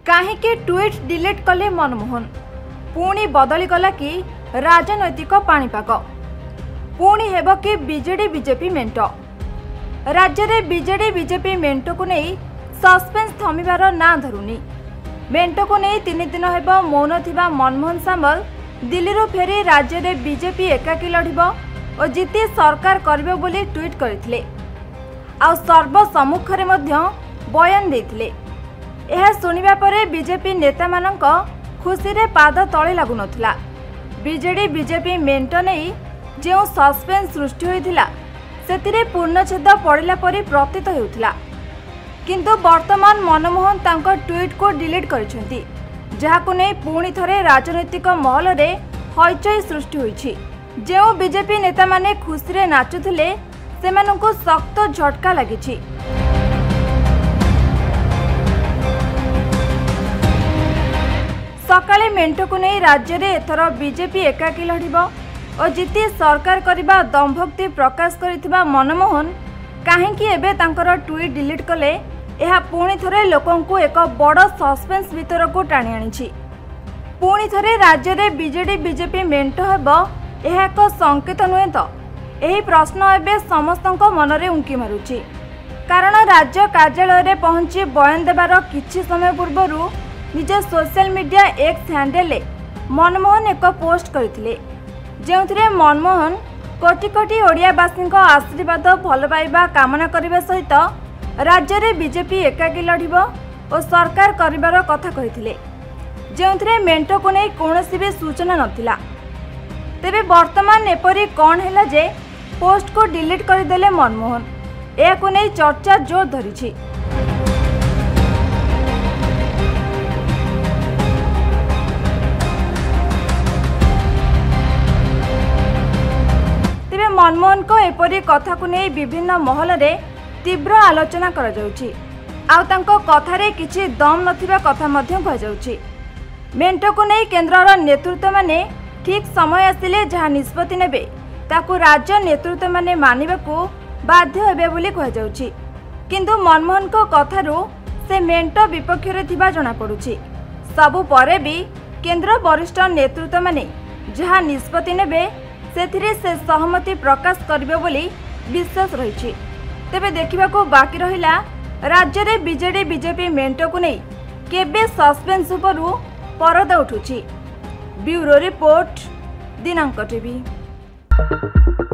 काहेकि tweet delete कले मनमोहन पुणी बदली गला कि राजनैतिक पाणीपाग पुणी हेब कि बीजेडी बीजेपी मेंट राज्य में बीजेडी बीजेपी मेंट को नहीं सस्पेंस थमिबार ना धरुनी मेंट को नहीं 3 दिन हेब मौन थिबा मनमोहन सामल दिल्ली रू फेरी राज्य में बीजेपी एकाकी लड़िब और जीति सरकार करिबो बोली ट्वीट करथिले आ सर्वसम्मुख रे मध्य बयान देथिले। यह सुनिबा परे बीजेपी नेता मानक खुशी रे पाद तले लागु नथिला। बीजेडी बीजेपी मेंट नहीं जो सस्पेंस सृष्टि होइथिला सेतिरे पूर्णछेद पड़िला परि प्रतीत हेउथिला किंतु वर्तमान मनमोहन तांको ट्वीट को डिलीट करिसेंती जहाकु नै पुणी थरे राजनैतिक महल रे हईचई सृष्टि होइछि। जो बीजेपी नेता माने खुशी रे नाचुथिले सेमानंकु सख्त झटका लागिछि। सकाळे मेंट को नहीं राज्य में एथर बीजेपी एकाकी लड़िब और जीति सरकार करने दम्भक्ति प्रकाश करिथिबा मनमोहन काहेकि एबे तांकर ट्वीट डिलीट कले यह पुणी थरे लोकंकु एक बड़ सस्पेंस भीतर को टाणी आनिछि। पुणी थरे राज्य में बीजेडी बीजेपी मेंट हेब यह एक संकेत नुहे तो यही प्रश्न एबे समस्तक मनरे उंकी मारुछि कारण राज्य कार्यालय रे पहुंची बयान देबार किछि समय पूर्वरु निजे social media X handle Manmohan एक पोस्ट करथिले जेउथिरे मनमोहन कोटि कोटि ओडियावासी आशीर्वाद भल पाइबा कामना करने सहित राज्य में बीजेपी एकाकी लड़िब और सरकार करिबार कथा कहिथिले जेउथिरे मेंट को नहीं कौनसी भी सूचना नथिला। तेबे वर्तमान एपरी कौन हैला जे पोस्ट को डिलीट करदेले मनमोहन या को नहीं चर्चा जोर धरिछि। मनमोहन को एपरी कथा को नहीं विभिन्न महल रे तीव्र आलोचना करा जाउछि आउ तांको कथारे किछि दम नथिबा कथा मध्य कह जाउछि। मेंट को नहीं केंद्रर नेतृत्व माने ठीक समय आसिले जहा निष्पत्ति नेबे ताकू राज्य नेतृत्व माने मानिबाकू बाध्य हेबे बोली कह जाउछि किंतु मनमोहन को कथारू से मेंट विपक्ष रे थिबा जणा पडुछि। सबु परे भी केंद्र वरिष्ठ नेतृत्व माने जहा निष्पत्ति नेबे सेथिरे से सहमति प्रकाश करिबे बोली विश्वास रहिछि। तेबे देखिबाकू बाकी रहिला राज्य रे बीजेडी बीजेपी मेंट को नहीं केबे सस्पेंस उपरु परदा उठुछि। ब्यूरो रिपोर्ट दिनांक टीवी।